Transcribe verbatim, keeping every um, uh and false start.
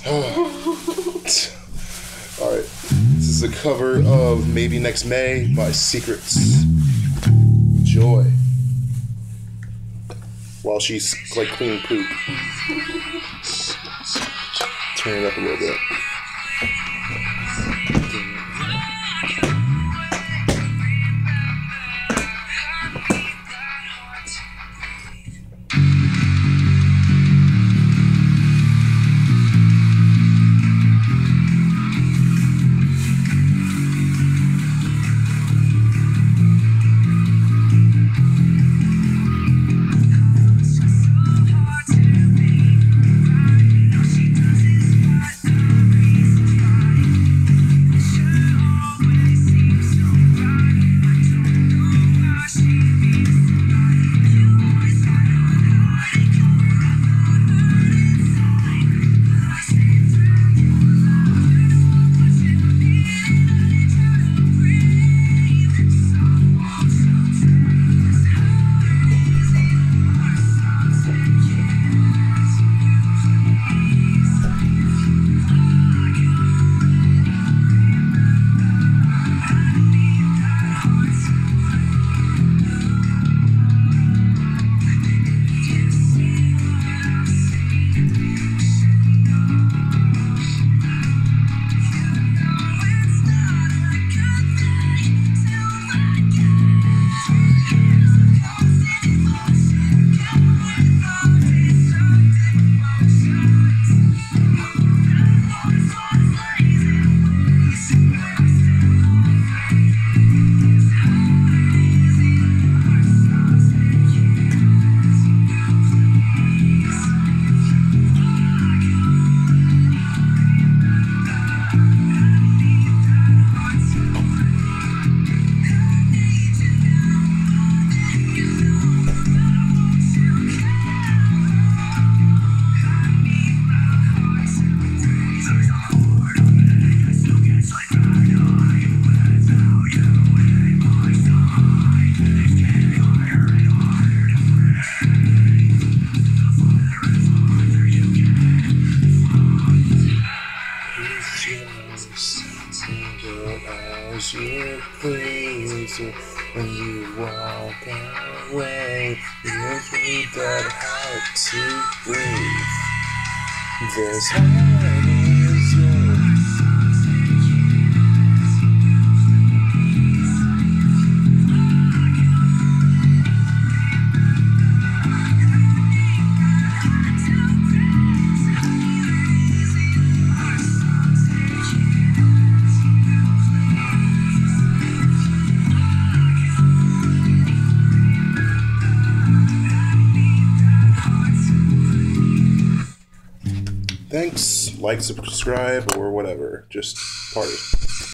Alright. This is a cover of Maybe Next May by Secrets. Joy. While she's like cleaning poop. Turn it up a little bit. As you please when you walk away, make me that hard to breathe. This heart is yours. Thanks, like, subscribe, or whatever. Just party.